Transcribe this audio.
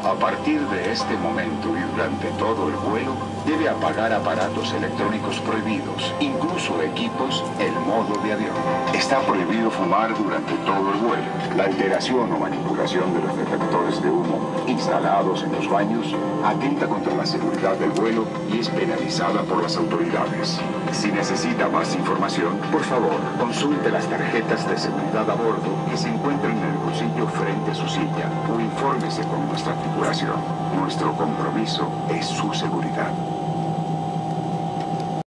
A partir de este momento y durante todo el vuelo, debe apagar aparatos electrónicos prohibidos, incluso equipos en modo de avión. Está prohibido fumar durante todo el vuelo. La alteración o manipulación de los detectores de humo instalados en los baños atenta contra la seguridad del vuelo y es penalizada por las autoridades. Si necesita más información, por favor, consulte las tarjetas de seguridad a bordo que se encuentran en el bolsillo frente a su silla o infórmese con nuestra tripulación. Nuestro compromiso es su seguridad.